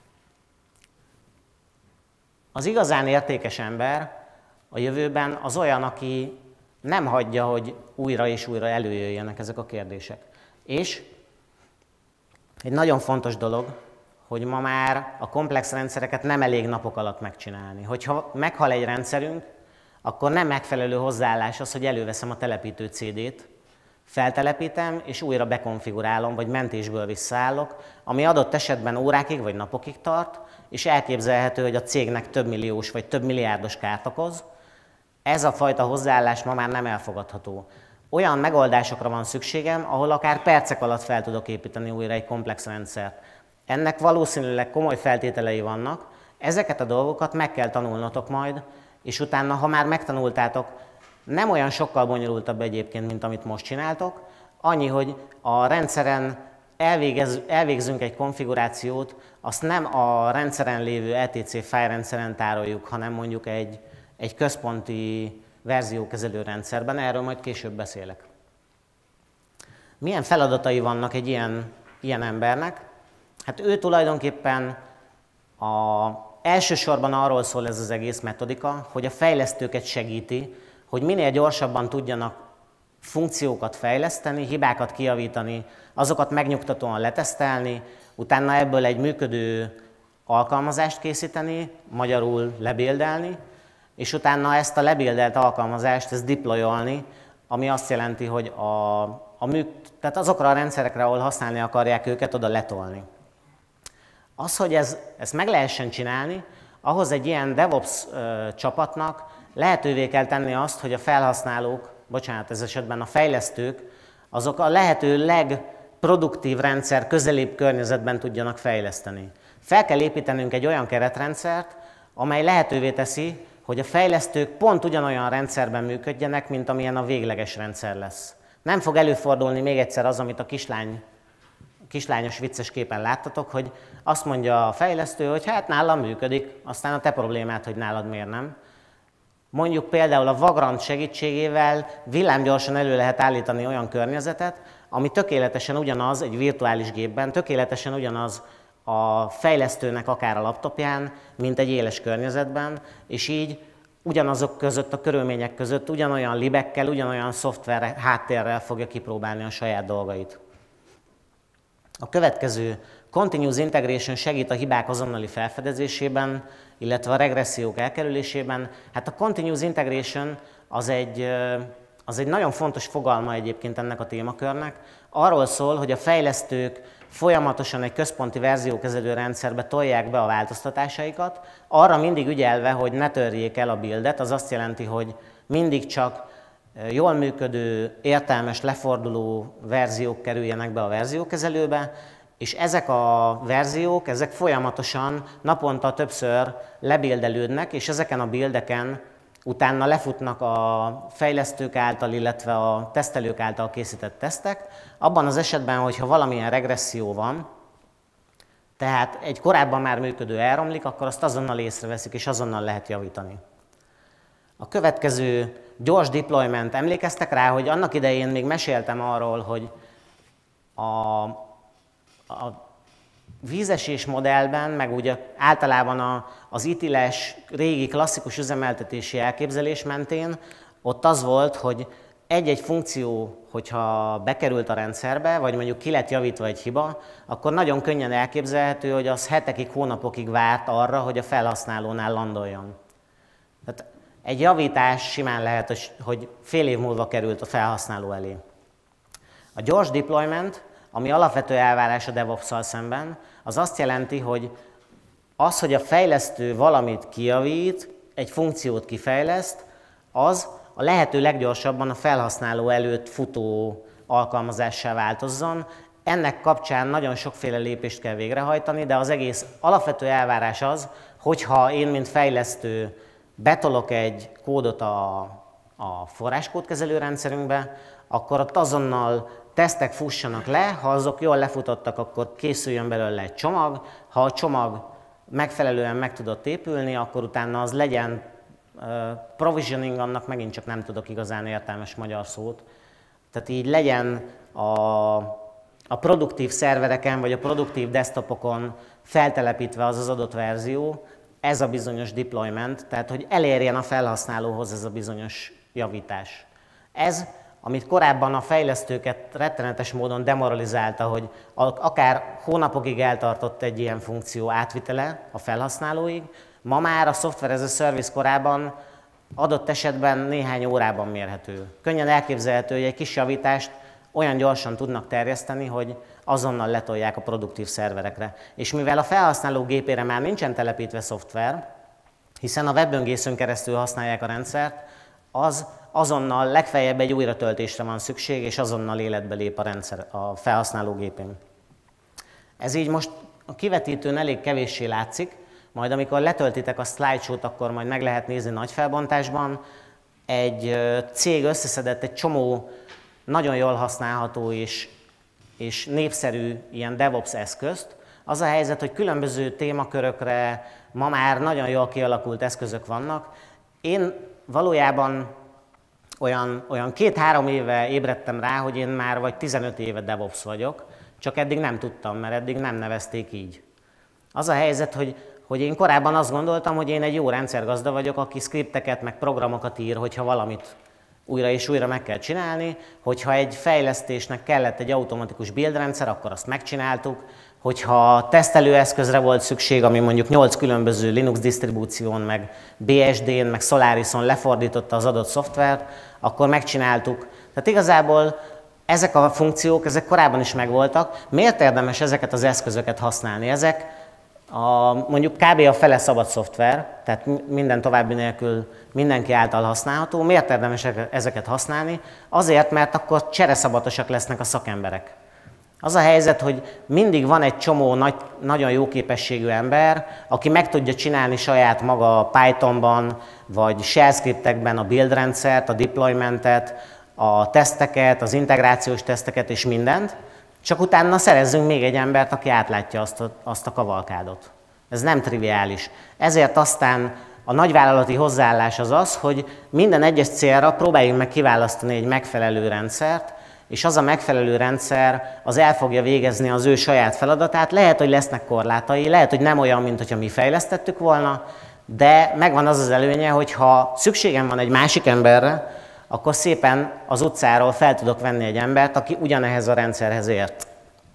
Speaker 1: az igazán értékes ember a jövőben az olyan, aki nem hagyja, hogy újra és újra előjöjjenek ezek a kérdések. És egy nagyon fontos dolog, hogy ma már a komplex rendszereket nem elég napok alatt megcsinálni. Hogyha meghal egy rendszerünk, akkor nem megfelelő hozzáállás az, hogy előveszem a telepítő CD-t, feltelepítem, és újra bekonfigurálom, vagy mentésből visszaállok, ami adott esetben órákig vagy napokig tart, és elképzelhető, hogy a cégnek több milliós vagy több milliárdos kárt okoz. Ez a fajta hozzáállás ma már nem elfogadható. Olyan megoldásokra van szükségem, ahol akár percek alatt fel tudok építeni újra egy komplex rendszert. Ennek valószínűleg komoly feltételei vannak, ezeket a dolgokat meg kell tanulnotok majd, és utána, ha már megtanultátok, nem olyan sokkal bonyolultabb egyébként, mint amit most csináltok, annyi, hogy a rendszeren elvégzünk egy konfigurációt, azt nem a rendszeren lévő etc. fájlrendszeren tároljuk, hanem mondjuk egy központi verziókezelő rendszerben, erről majd később beszélek. Milyen feladatai vannak egy ilyen embernek? Hát ő tulajdonképpen elsősorban arról szól ez az egész metodika, hogy a fejlesztőket segíti, hogy minél gyorsabban tudjanak funkciókat fejleszteni, hibákat kijavítani, azokat megnyugtatóan letesztelni, utána ebből egy működő alkalmazást készíteni, magyarul lebuildelni, és utána ezt a lebuildelt alkalmazást ezt deployolni, ami azt jelenti, hogy tehát azokra a rendszerekre, ahol használni akarják őket, oda letolni. Az, hogy ezt meg lehessen csinálni, ahhoz egy ilyen DevOps csapatnak lehetővé kell tenni azt, hogy a felhasználók, bocsánat, ez esetben a fejlesztők, azok a lehető legproduktív rendszer közelibb környezetben tudjanak fejleszteni. Fel kell építenünk egy olyan keretrendszert, amely lehetővé teszi, hogy a fejlesztők pont ugyanolyan rendszerben működjenek, mint amilyen a végleges rendszer lesz. Nem fog előfordulni még egyszer az, amit a kislányos vicces képen láttatok, hogy azt mondja a fejlesztő, hogy hát nálam működik, aztán a te problémád, hogy nálad miért nem. Mondjuk például a Vagrant segítségével villámgyorsan elő lehet állítani olyan környezetet, ami tökéletesen ugyanaz egy virtuális gépben, tökéletesen ugyanaz a fejlesztőnek akár a laptopján, mint egy éles környezetben, és így ugyanazok között, a körülmények között ugyanolyan libekkel, ugyanolyan szoftver háttérrel fogja kipróbálni a saját dolgait. A következő Continuous Integration segít a hibák azonnali felfedezésében, illetve a regressziók elkerülésében. Hát a Continuous Integration az egy nagyon fontos fogalma egyébként ennek a témakörnek. Arról szól, hogy a fejlesztők folyamatosan egy központi verziókezelő rendszerbe tolják be a változtatásaikat, arra mindig ügyelve, hogy ne törjék el a buildet, az azt jelenti, hogy mindig csak jól működő, értelmes, leforduló verziók kerüljenek be a verziókezelőbe, és ezek a verziók, ezek folyamatosan naponta többször lebildelődnek, és ezeken a buildeken utána lefutnak a fejlesztők által, illetve a tesztelők által készített tesztek. Abban az esetben, hogyha valamilyen regresszió van, tehát egy korábban már működő elromlik, akkor azt azonnal észreveszik, és azonnal lehet javítani. A következő gyors deployment. Emlékeztek rá, hogy annak idején még meséltem arról, hogy a vízesés modellben, meg ugye általában az ITIL-es régi klasszikus üzemeltetési elképzelés mentén, ott az volt, hogy egy-egy funkció, hogyha bekerült a rendszerbe, vagy mondjuk ki lett javítva egy hiba, akkor nagyon könnyen elképzelhető, hogy az hetekig, hónapokig várt arra, hogy a felhasználónál landoljon. Tehát egy javítás simán lehet, hogy fél év múlva került a felhasználó elé. A gyors deployment, ami alapvető elvárás a DevOps-szal szemben, az azt jelenti, hogy az, hogy a fejlesztő valamit kijavít, egy funkciót kifejleszt, az a lehető leggyorsabban a felhasználó előtt futó alkalmazássá változzon. Ennek kapcsán nagyon sokféle lépést kell végrehajtani, de az egész alapvető elvárás az, hogyha én, mint fejlesztő betolok egy kódot a forráskódkezelő rendszerünkbe, akkor ott azonnal tesztek fussanak le, ha azok jól lefutottak, akkor készüljön belőle egy csomag, ha a csomag megfelelően meg tudott épülni, akkor utána az legyen provisioning, annak megint csak nem tudok igazán értelmes magyar szót. Tehát így legyen a produktív szervereken, vagy a produktív desktopokon feltelepítve az az adott verzió, ez a bizonyos deployment, tehát hogy elérjen a felhasználóhoz ez a bizonyos javítás. Ez, amit korábban a fejlesztőket rettenetes módon demoralizálta, hogy akár hónapokig eltartott egy ilyen funkció átvitele a felhasználóig, ma már a Software as a Service korában adott esetben néhány órában mérhető. Könnyen elképzelhető, hogy egy kis javítást olyan gyorsan tudnak terjeszteni, hogy azonnal letolják a produktív szerverekre. És mivel a felhasználó gépére már nincsen telepítve szoftver, hiszen a webböngészőn keresztül használják a rendszert, az azonnal legfeljebb egy újratöltésre van szükség, és azonnal életbe lép a rendszer a felhasználó gépén. Ez így most a kivetítőn elég kevéssé látszik, majd amikor letöltitek a slideshow-t, akkor majd meg lehet nézni nagy felbontásban. Egy cég összeszedett egy csomó nagyon jól használható és népszerű ilyen DevOps eszközt. Az a helyzet, hogy különböző témakörökre ma már nagyon jól kialakult eszközök vannak. Én valójában olyan 2-3 éve ébredtem rá, hogy én már vagy 15 éve DevOps vagyok, csak eddig nem tudtam, mert eddig nem nevezték így. Az a helyzet, hogy én korábban azt gondoltam, hogy én egy jó rendszergazda vagyok, aki skripteket meg programokat ír, hogyha valamit újra és újra meg kell csinálni, hogyha egy fejlesztésnek kellett egy automatikus buildrendszer, akkor azt megcsináltuk, hogyha tesztelőeszközre volt szükség, ami mondjuk 8 különböző Linux disztribúción, meg BSD-n, meg Solarison lefordította az adott szoftvert, akkor megcsináltuk. Tehát igazából ezek a funkciók, ezek korábban is megvoltak. Miért érdemes ezeket az eszközöket használni? Ezek mondjuk kb. A fele szabad szoftver, tehát minden további nélkül mindenki által használható. Miért érdemes ezeket használni? Azért, mert akkor csereszabatosak lesznek a szakemberek. Az a helyzet, hogy mindig van egy csomó nagyon jó képességű ember, aki meg tudja csinálni saját maga Pythonban, vagy shell scriptekben a build rendszert, a deploymentet, a teszteket, az integrációs teszteket és mindent, csak utána szerezzünk még egy embert, aki átlátja azt a kavalkádot. Ez nem triviális. Ezért aztán a nagyvállalati hozzáállás az az, hogy minden egyes célra próbáljunk meg kiválasztani egy megfelelő rendszert, és az a megfelelő rendszer az el fogja végezni az ő saját feladatát. Lehet, hogy lesznek korlátai, lehet, hogy nem olyan, mint hogyha mi fejlesztettük volna, de megvan az az előnye, hogy ha szükségem van egy másik emberre, akkor szépen az utcáról fel tudok venni egy embert, aki ugyanehhez a rendszerhez ért.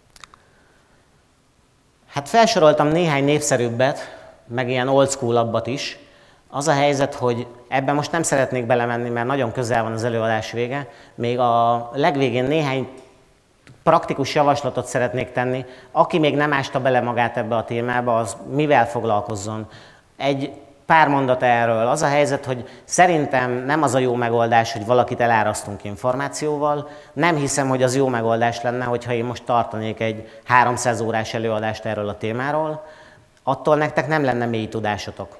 Speaker 1: Hát felsoroltam néhány népszerűbbet, meg ilyen old school-abbat is. Az a helyzet, hogy ebben most nem szeretnék belemenni, mert nagyon közel van az előadás vége. Még a legvégén néhány praktikus javaslatot szeretnék tenni. Aki még nem ásta bele magát ebbe a témába, az mivel foglalkozzon. Egy pár mondat erről. Az a helyzet, hogy szerintem nem az a jó megoldás, hogy valakit elárasztunk információval. Nem hiszem, hogy az jó megoldás lenne, hogyha én most tartanék egy 300 órás előadást erről a témáról. Attól nektek nem lenne mély tudásotok.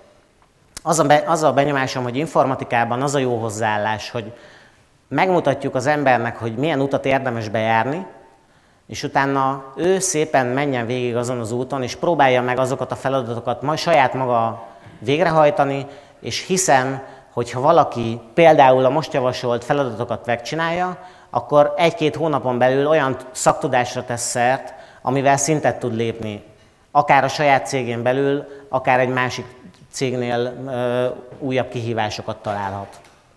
Speaker 1: Az a benyomásom, hogy informatikában az a jó hozzáállás, hogy megmutatjuk az embernek, hogy milyen utat érdemes bejárni, és utána ő szépen menjen végig azon az úton, és próbálja meg azokat a feladatokat majd saját maga végrehajtani, és hiszem, hogy ha valaki például a most javasolt feladatokat megcsinálja, akkor 1-2 hónapon belül olyan szaktudásra tesz szert, amivel szintet tud lépni. Akár a saját cégén belül, akár egy másik cégnél újabb kihívásokat találhat.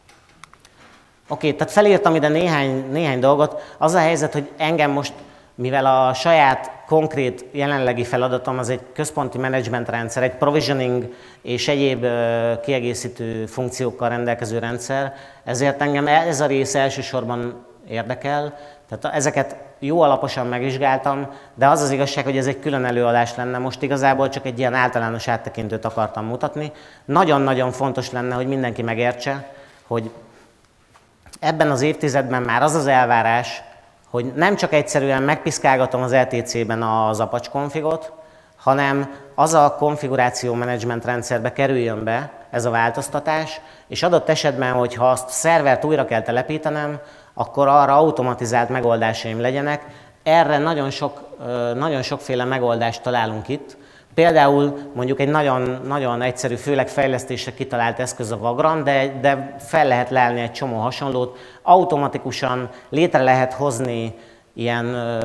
Speaker 1: Oké, tehát felírtam ide néhány dolgot. Az a helyzet, hogy engem most, mivel a saját konkrét jelenlegi feladatom az egy központi menedzsmentrendszer, egy provisioning és egyéb kiegészítő funkciókkal rendelkező rendszer, ezért engem ez a rész elsősorban érdekel. Tehát ezeket jó alaposan megvizsgáltam, de az az igazság, hogy ez egy külön előadás lenne. Most igazából csak egy ilyen általános áttekintőt akartam mutatni. Nagyon-nagyon fontos lenne, hogy mindenki megértse, hogy ebben az évtizedben már az az elvárás, hogy nem csak egyszerűen megpiszkálgatom az ETC-ben az Apache configot, hanem az a konfiguráció menedzsment rendszerbe kerüljön be ez a változtatás, és adott esetben, hogyha azt a szervert újra kell telepítenem, akkor arra automatizált megoldásaim legyenek. Erre nagyon sokféle megoldást találunk itt. Például mondjuk egy nagyon egyszerű, főleg fejlesztésre kitalált eszköz a Vagrant, de fel lehet lelni egy csomó hasonlót. Automatikusan létre lehet hozni ilyen,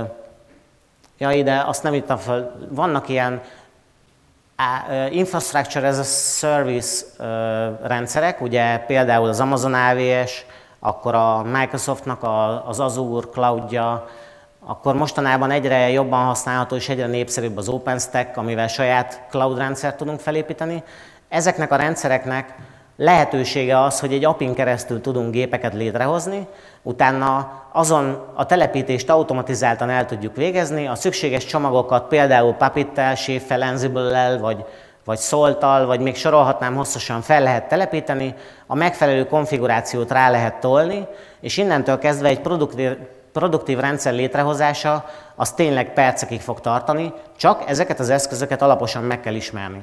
Speaker 1: ide azt nem írtam fel, vannak ilyen Infrastructure as a Service rendszerek, ugye például az Amazon AWS, akkor a Microsoftnak az Azure cloudja, akkor mostanában egyre jobban használható és egyre népszerűbb az OpenStack, amivel saját cloud rendszert tudunk felépíteni. Ezeknek a rendszereknek lehetősége az, hogy egy API-n keresztül tudunk gépeket létrehozni, utána azon a telepítést automatizáltan el tudjuk végezni, a szükséges csomagokat például Puppet-tel, Chef-fel, Ansible-lel, vagy Salt-tal, vagy még sorolhatnám hosszasan, fel lehet telepíteni, a megfelelő konfigurációt rá lehet tolni, és innentől kezdve egy produktív rendszer létrehozása az tényleg percekig fog tartani, csak ezeket az eszközöket alaposan meg kell ismerni.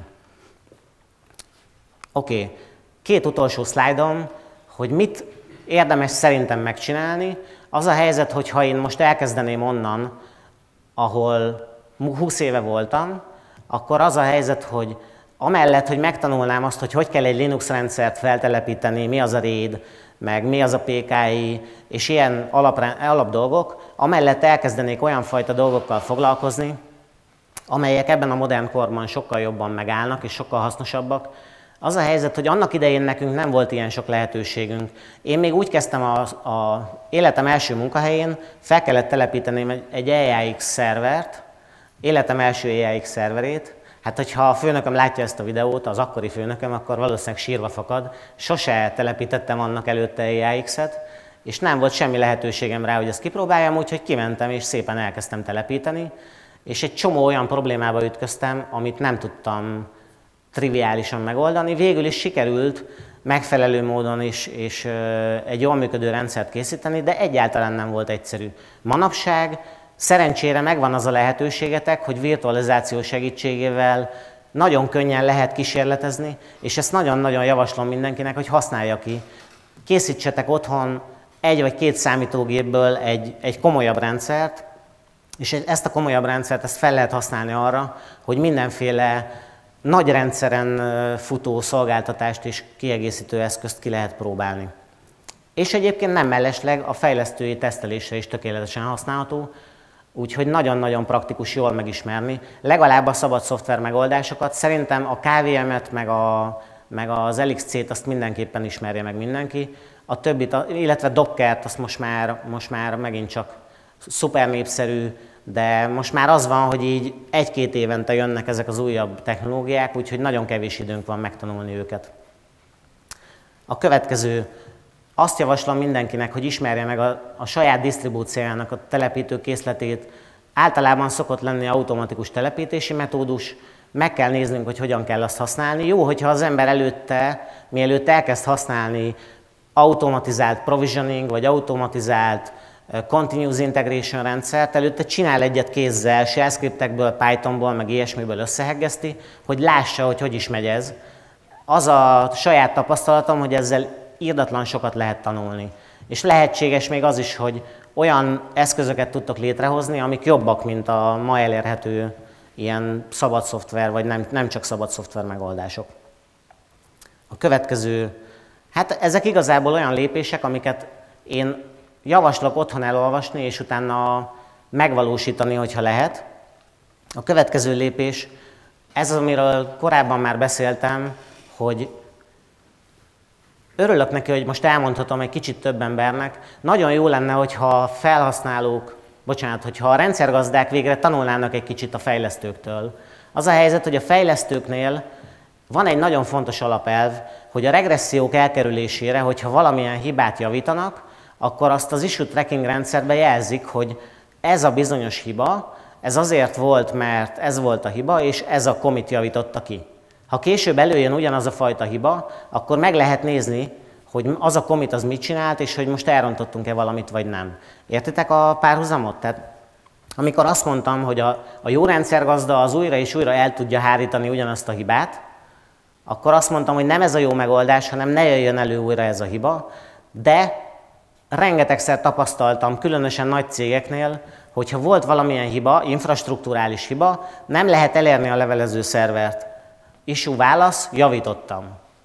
Speaker 1: Oké, 2 utolsó szlájdom, hogy mit érdemes szerintem megcsinálni. Az a helyzet, hogy ha én most elkezdeném onnan, ahol 20 éve voltam, akkor az a helyzet, hogy amellett, hogy megtanulnám azt, hogy kell egy Linux rendszert feltelepíteni, mi az a RAID, meg mi az a PKI, és ilyen alap dolgok, amellett elkezdenék olyan fajta dolgokkal foglalkozni, amelyek ebben a modern korban sokkal jobban megállnak és sokkal hasznosabbak. Az a helyzet, hogy annak idején nekünk nem volt ilyen sok lehetőségünk. Én még úgy kezdtem a életem első munkahelyén, fel kellett telepíteni egy EAX szervert, életem első EAX szerverét. Hát, hogyha a főnököm látja ezt a videót, az akkori főnököm, akkor valószínűleg sírva fakad. Sose telepítettem annak előtte EAX-et, és nem volt semmi lehetőségem rá, hogy ezt kipróbáljam, úgyhogy kimentem és szépen elkezdtem telepíteni. És egy csomó olyan problémába ütköztem, amit nem tudtam triviálisan megoldani. Végül is sikerült megfelelő módon és egy jól működő rendszert készíteni, de egyáltalán nem volt egyszerű. Manapság szerencsére megvan az a lehetőségetek, hogy virtualizáció segítségével nagyon könnyen lehet kísérletezni, és ezt nagyon-nagyon javaslom mindenkinek, hogy használja ki. Készítsetek otthon egy vagy két számítógépből egy komolyabb rendszert, és ezt a komolyabb rendszert fel lehet használni arra, hogy mindenféle nagy rendszeren futó szolgáltatást és kiegészítő eszközt ki lehet próbálni. És egyébként nem mellesleg a fejlesztői tesztelésre is tökéletesen használható, úgyhogy nagyon-nagyon praktikus jól megismerni. Legalább a szabad szoftver megoldásokat. Szerintem a KVM-et meg az LXC-t azt mindenképpen ismerje meg mindenki. A többit, illetve Dockert, azt most már megint csak szuper népszerű, de most már az van, hogy így egy-két évente jönnek ezek az újabb technológiák, úgyhogy nagyon kevés időnk van megtanulni őket. A következő. Azt javaslom mindenkinek, hogy ismerje meg a saját disztribúciójának a telepítő készletét. Általában szokott lenni automatikus telepítési metódus, meg kell néznünk, hogy hogyan kell azt használni. Jó, hogyha az ember mielőtt elkezd használni automatizált provisioning, vagy automatizált continuous integration rendszert, előtte csinál egyet kézzel, shell scriptekből, Pythonból, meg ilyesmiből összeheggeszti, hogy lássa, hogy is megy ez. Az a saját tapasztalatom, hogy ezzel irdatlan sokat lehet tanulni. És lehetséges még az is, hogy olyan eszközöket tudtok létrehozni, amik jobbak, mint a ma elérhető ilyen szabad szoftver, vagy nem csak szabad szoftver megoldások. A következő, hát ezek igazából olyan lépések, amiket én javaslok otthon elolvasni, és utána megvalósítani, hogyha lehet. A következő lépés, ez az, amiről korábban már beszéltem, hogy örülök neki, hogy most elmondhatom egy kicsit több embernek. Nagyon jó lenne, hogyha hogyha a rendszergazdák végre tanulnának egy kicsit a fejlesztőktől. Az a helyzet, hogy a fejlesztőknél van egy nagyon fontos alapelv, hogy a regressziók elkerülésére, hogyha valamilyen hibát javítanak, akkor azt az issue tracking rendszerbe jelzik, hogy ez a bizonyos hiba, ez azért volt, mert ez volt a hiba, és ez a commit javította ki. Ha később előjön ugyanaz a fajta hiba, akkor meg lehet nézni, hogy az a commit az mit csinált, és hogy most elrontottunk-e valamit, vagy nem. Értitek a párhuzamot? Tehát amikor azt mondtam, hogy a jó rendszergazda az újra és újra el tudja hárítani ugyanazt a hibát, akkor azt mondtam, hogy nem ez a jó megoldás, hanem ne jöjjön elő újra ez a hiba, de rengetegszer tapasztaltam, különösen nagy cégeknél, hogyha volt valamilyen hiba, infrastrukturális hiba, nem lehet elérni a levelező szervert. Issue válasz, javítottam.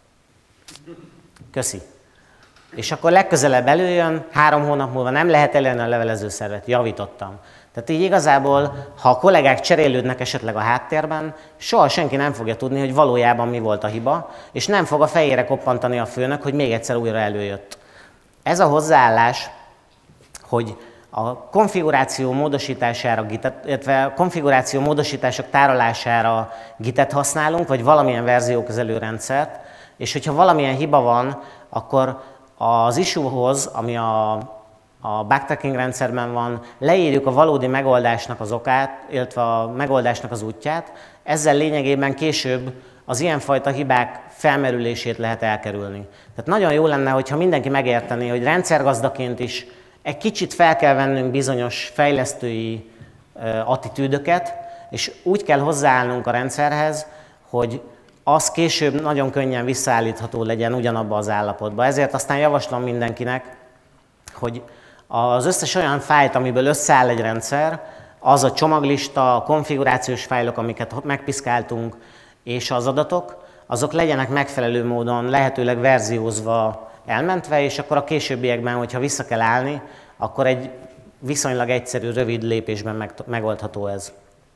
Speaker 1: Köszi. És akkor legközelebb előjön, 3 hónap múlva nem lehet elérni a levelező szervert, javítottam. Tehát így igazából, ha a kollégák cserélődnek esetleg a háttérben, soha senki nem fogja tudni, hogy valójában mi volt a hiba, és nem fog a fejére koppantani a főnök, hogy még egyszer újra előjött. Ez a hozzáállás, hogy a konfiguráció módosítására illetve a konfiguráció módosítások tárolására Gitet használunk, vagy valamilyen verziókezelő rendszert, és hogyha valamilyen hiba van, akkor az issue-hoz, ami a backtracking rendszerben van, leírjuk a valódi megoldásnak az okát, illetve a megoldásnak az útját, ezzel lényegében később az ilyenfajta hibák felmerülését lehet elkerülni. Tehát nagyon jó lenne, hogyha mindenki megértené, hogy rendszergazdaként is egy kicsit fel kell vennünk bizonyos fejlesztői attitűdöket, és úgy kell hozzáállnunk a rendszerhez, hogy az később nagyon könnyen visszaállítható legyen ugyanabba az állapotba. Ezért aztán javaslom mindenkinek, hogy az összes olyan fájlt, amiből összeáll egy rendszer, az a csomaglista, a konfigurációs fájlok, amiket megpiszkáltunk, és az adatok, azok legyenek megfelelő módon, lehetőleg verziózva elmentve, és akkor a későbbiekben, hogyha vissza kell állni, akkor egy viszonylag egyszerű, rövid lépésben megoldható ez.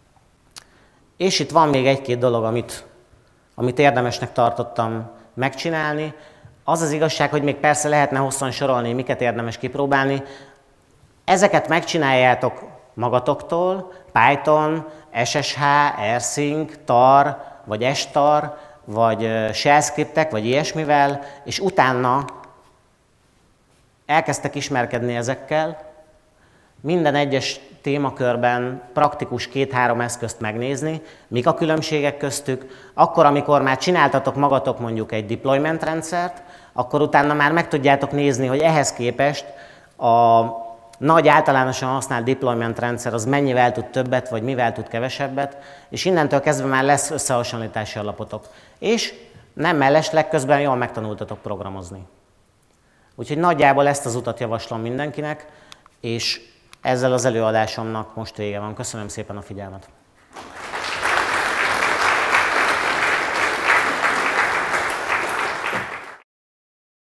Speaker 1: És itt van még egy-két dolog, amit érdemesnek tartottam megcsinálni. Az az igazság, hogy még persze lehetne hosszan sorolni, miket érdemes kipróbálni. Ezeket megcsináljátok magatoktól, Python, SSH, rsync, tar, vagy star, vagy shell scriptek, vagy ilyesmivel, és utána elkezdtek ismerkedni ezekkel, minden egyes témakörben praktikus 2-3 eszközt megnézni, mik a különbségek köztük, akkor, amikor már csináltatok magatok mondjuk egy deployment rendszert, akkor utána már meg tudjátok nézni, hogy ehhez képest a nagy általánosan használt deployment rendszer az mennyivel tud többet, vagy mivel tud kevesebbet, és innentől kezdve már lesz összehasonlítási alapotok. És nem mellesleg közben jól megtanultatok programozni. Úgyhogy nagyjából ezt az utat javaslom mindenkinek, és ezzel az előadásomnak most vége van. Köszönöm szépen a figyelmet!